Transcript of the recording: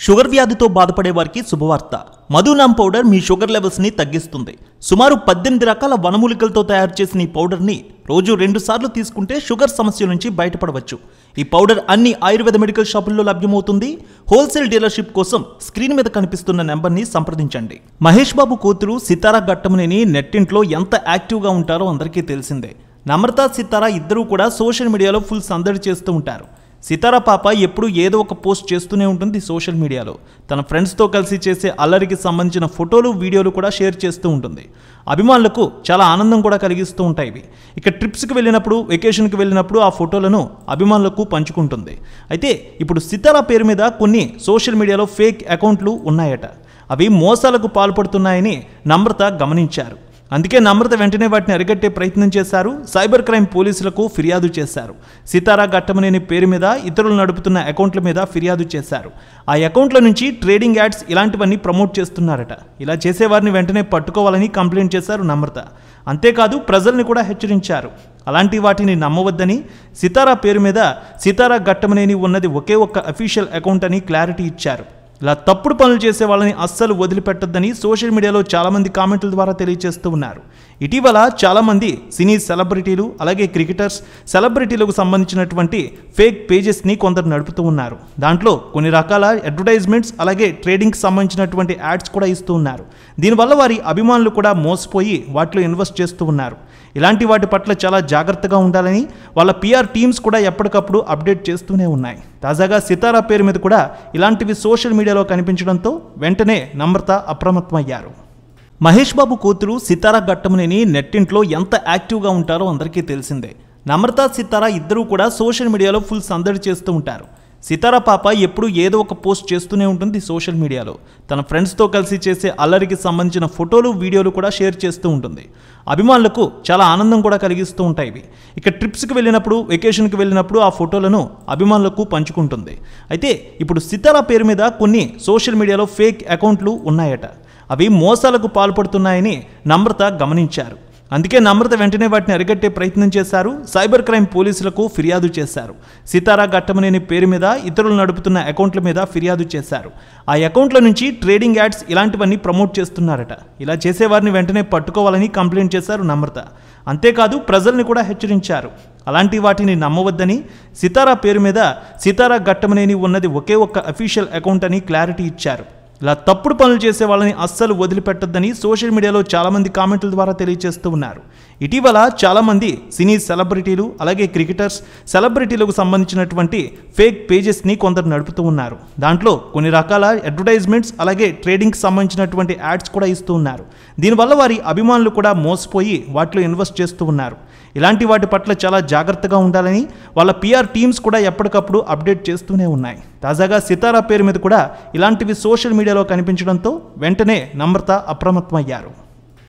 Sugar వ్యాధితో బాధపడే వారికి శుభవార్త. మధునామ్ పౌడర్ మీ షుగర్ లెవెల్స్ ని తగ్గిస్తుంది. సుమారు 18 రకాల వనమూలికలతో తయారు చేసిన ఈ పౌడర్ ని రోజు 2 సార్లు తీసుకుంటే షుగర్ సమస్య నుంచి బయటపడవచ్చు. ఈ పౌడర్ అన్ని ఆయుర్వేద మెడికల్ షాపుల్లో లభ్యమవుతుంది. హోల్సేల్ డీలర్షిప్ కోసం స్క్రీన్ మీద కనిపిస్తున్న నెంబర్ ని సంప్రదించండి. మహేష్ బాబు కూతురు సితారా ఘట్టమనేని నెట్టింట్లో ఎంత యాక్టివ్గా ఉంటారో అందరికీ తెలిసిందే. నమ్రత సితారా ఇద్దరూ కూడా సోషల్ మీడియాలో ఫుల్ సందడి చేస్తూ ఉంటారు. సితారా పాప ఎప్పుడు ఏదో ఒక పోస్ట్ చేస్తూనే ఉంటుంది సోషల్ మీడియాలో. తన ఫ్రెండ్స్తో కలిసి చేసే అల్లరికి సంబంధించిన ఫోటోలు, వీడియోలు కూడా షేర్ చేస్తూ ఉంటుంది. అభిమానులకు చాలా ఆనందం కూడా కలిగిస్తూ ఉంటాయి ఇవి. ఇక ట్రిప్స్కి వెళ్ళినప్పుడు, వెకేషన్కి వెళ్ళినప్పుడు ఆ ఫోటోలను అభిమానులకు పంచుకుంటుంది. అయితే ఇప్పుడు సితారా పేరు మీద కొన్ని సోషల్ మీడియాలో ఫేక్ అకౌంట్లు ఉన్నాయట. అవి మోసాలకు పాల్పడుతున్నాయని నమ్రత గమనించారు. అందుకే నమ్రత వెంటనే వాటిని అరికట్టే ప్రయత్నం చేశారు. సైబర్ క్రైమ్ పోలీసులకు ఫిర్యాదు చేశారు. సితారా ఘట్టమనేని పేరు మీద ఇతరులు నడుపుతున్న అకౌంట్ల మీద ఫిర్యాదు చేశారు. ఆ అకౌంట్ల నుంచి ట్రేడింగ్ యాడ్స్ ఇలాంటివన్నీ ప్రమోట్ చేస్తున్నారట. ఇలా చేసేవారిని వెంటనే పట్టుకోవాలని కంప్లైంట్ చేశారు నమ్రత. అంతేకాదు ప్రజల్ని కూడా హెచ్చరించారు. అలాంటి వాటిని నమ్మవద్దని, సితారా పేరు మీద సితారా ఘట్టమనేని ఉన్నది ఒకే ఒక్క అఫీషియల్ అకౌంట్ అని క్లారిటీ ఇచ్చారు. ఇలా తప్పుడు పనులు చేసే వాళ్ళని అస్సలు వదిలిపెట్టొద్దని సోషల్ మీడియాలో చాలామంది కామెంట్ల ద్వారా తెలియజేస్తూ ఉన్నారు. ఇటీవల చాలామంది సినీ సెలబ్రిటీలు, అలాగే క్రికెటర్స్, సెలబ్రిటీలకు సంబంధించినటువంటి ఫేక్ పేజెస్ని కొందరు నడుపుతూ ఉన్నారు. దాంట్లో కొన్ని రకాల అడ్వర్టైజ్మెంట్స్, అలాగే ట్రేడింగ్కి సంబంధించినటువంటి యాడ్స్ కూడా ఇస్తూ ఉన్నారు. దీనివల్ల వారి అభిమానులు కూడా మోసపోయి వాటిలో ఇన్వెస్ట్ చేస్తూ ఉన్నారు. ఇలాంటి వాటి పట్ల చాలా జాగ్రత్తగా ఉండాలని వాళ్ళ PR టీమ్స్ కూడా ఎప్పటికప్పుడు అప్డేట్ చేస్తూనే ఉన్నాయి. తాజాగా సితారా పేరు మీద కూడా ఇలాంటివి సోషల్ మీడియాలో కనిపించడంతో వెంటనే నమ్రత అప్రమత్తమయ్యారు. మహేష్ బాబు కూతురు సితారా ఘట్టమనేని నెట్టింట్లో ఎంత యాక్టివ్గా ఉంటారో అందరికీ తెలిసిందే. నమ్రత, సితారా ఇద్దరూ కూడా సోషల్ మీడియాలో ఫుల్ సందడి చేస్తూ ఉంటారు. సితారా పాప ఎప్పుడు ఏదో ఒక పోస్ట్ చేస్తూనే ఉంటుంది సోషల్ మీడియాలో. తన ఫ్రెండ్స్తో కలిసి చేసే అల్లరికి సంబంధించిన ఫోటోలు, వీడియోలు కూడా షేర్ చేస్తూ ఉంటుంది. అభిమానులకు చాలా ఆనందం కూడా కలిగిస్తూ ఉంటాయి ఇవి. ఇక ట్రిప్స్కి వెళ్ళినప్పుడు, వెకేషన్కి వెళ్ళినప్పుడు ఆ ఫోటోలను అభిమానులకు పంచుకుంటుంది. అయితే ఇప్పుడు సితారా పేరు మీద కొన్ని సోషల్ మీడియాలో ఫేక్ అకౌంట్లు ఉన్నాయట. అవి మోసాలకు పాల్పడుతున్నాయని నమ్రత గమనించారు. అందుకే నమ్రత వెంటనే వాటిని అరికట్టే ప్రయత్నం చేశారు. సైబర్ క్రైమ్ పోలీసులకు ఫిర్యాదు చేశారు. సితారా ఘట్టమనేని పేరు మీద ఇతరులు నడుపుతున్న అకౌంట్ల మీద ఫిర్యాదు చేశారు. ఆ అకౌంట్ల నుంచి ట్రేడింగ్ యాడ్స్ ఇలాంటివన్నీ ప్రమోట్ చేస్తున్నారట. ఇలా చేసేవారిని వెంటనే పట్టుకోవాలని కంప్లైంట్ చేశారు నమ్రత. అంతేకాదు ప్రజల్ని కూడా హెచ్చరించారు. అలాంటి వాటిని నమ్మవద్దని, సితారా పేరు మీద సితారా ఘట్టమనేని ఉన్నది ఒకే ఒక్క అఫీషియల్ అకౌంట్ అని క్లారిటీ ఇచ్చారు. ఇలా తప్పుడు పనులు చేసే వాళ్ళని అస్సలు వదిలిపెట్టొద్దని సోషల్ మీడియాలో చాలామంది కామెంట్ల ద్వారా తెలియజేస్తూ ఉన్నారు. ఇటీవల చాలామంది సినీ సెలబ్రిటీలు, అలాగే క్రికెటర్స్, సెలబ్రిటీలకు సంబంధించినటువంటి ఫేక్ పేజెస్ని కొందరు నడుపుతూ ఉన్నారు. దాంట్లో కొన్ని రకాల అడ్వర్టైజ్మెంట్స్, అలాగే ట్రేడింగ్కి సంబంధించినటువంటి యాడ్స్ కూడా ఇస్తూ ఉన్నారు. దీనివల్ల వారి అభిమానులు కూడా మోసపోయి వాటిలో ఇన్వెస్ట్ చేస్తూ ఉన్నారు. ఇలాంటి వాటి పట్ల చాలా జాగ్రత్తగా ఉండాలని వాళ్ళ PR టీమ్స్ కూడా ఎప్పటికప్పుడు అప్డేట్ చేస్తూనే ఉన్నాయి. తాజాగా సితారా పేరు మీద కూడా ఇలాంటివి సోషల్ మీడియాలో కనిపించడంతో వెంటనే నమ్రత అప్రమత్తమయ్యారు.